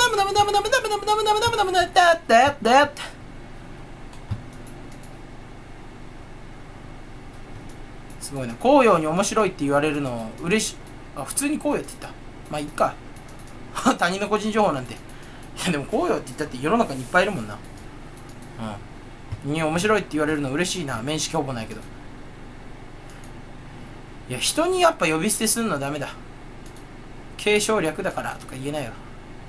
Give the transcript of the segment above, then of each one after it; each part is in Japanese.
すごいな。紅葉に面白いって言われるの嬉しい。あ、普通に紅葉って言った。まあいいか。他人の個人情報なんて。いやでも紅葉って言ったって世の中にいっぱいいるもんな。うん。に面白いって言われるの嬉しいな。面識ほぼないけど。いや、人にやっぱ呼び捨てするのはダメだ。継承略だからとか言えないわ。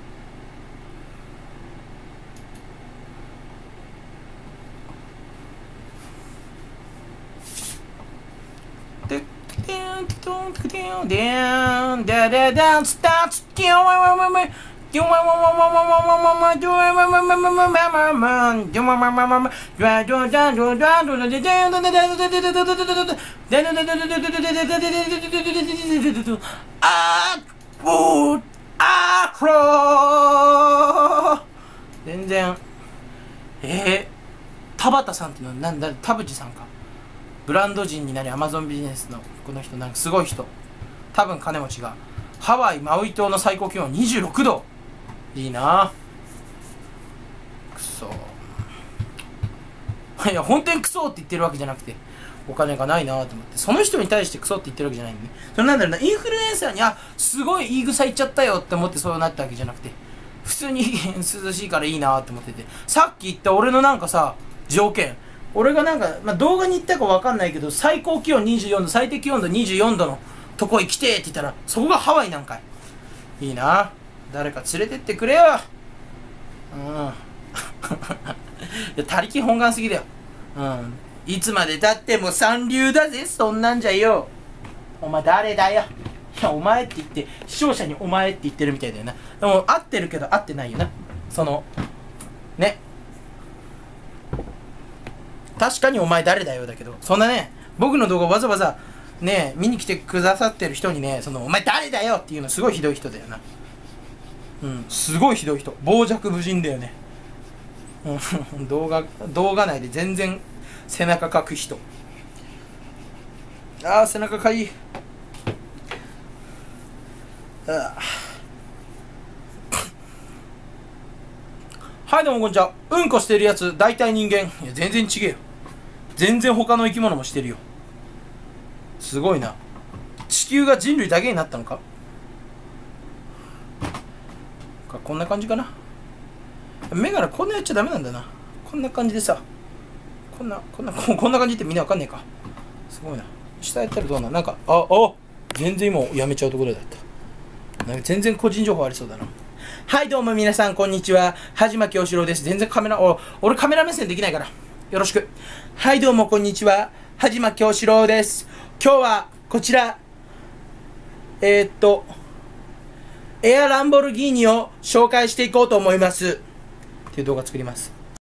全然田畑さんってのはなんだ、田淵さんか。ブランド人になりアマゾンビジネスのこの人なんかすごい人、多分金持ちがハワイマウイ島の最高気温26度。いいな。くそいや、本当にクソって言ってるわけじゃなくて、お金がないなと思って、その人に対してクソって言ってるわけじゃないんでね。それなんだろうな、インフルエンサーに、すごい言い草言っちゃったよって思ってそうなったわけじゃなくて、普通に涼しいからいいなと思ってて、さっき言った俺のなんかさ、条件。俺がなんか、動画に言ったかわかんないけど、最高気温24度、最低気温度24度のとこへ来てって言ったら、そこがハワイなんかい。いいな。誰か連れてってくれよ。いや、他力本願すぎだよ。いつまで経っても三流だぜ、そんなんじゃよ。お前誰だよ。いや、お前って言って、視聴者にお前って言ってるみたいだよな。でも、合ってるけど合ってないよな。ね。確かにお前誰だよだけど、そんなね、僕の動画わざわざ、ね、見に来てくださってる人にね、お前誰だよっていうのすごいひどい人だよな。すごいひどい人。傍若無人だよね。動画内で全然背中かく人。背中かいい。はいどうもこんにちは。うんこしてるやつ大体人間。いや全然違えよ。全然他の生き物もしてるよ。すごいな。地球が人類だけになったのか。こんな感じかな。目からこんなやっちゃダメなんだな。こんな感じでさ、こんな感じってみんなわかんねえか。すごいな。下やったらどうな。なんか全然今やめちゃうところだった。なんか全然個人情報ありそうだな。はいどうも皆さんこんにちは。はじまきおしろです。全然俺カメラ目線できないからよろしく。はいどうもこんにちは。はじまきおしろです。今日はこちらエアランボルギーニを紹介していこうと思いますっていう動画作ります。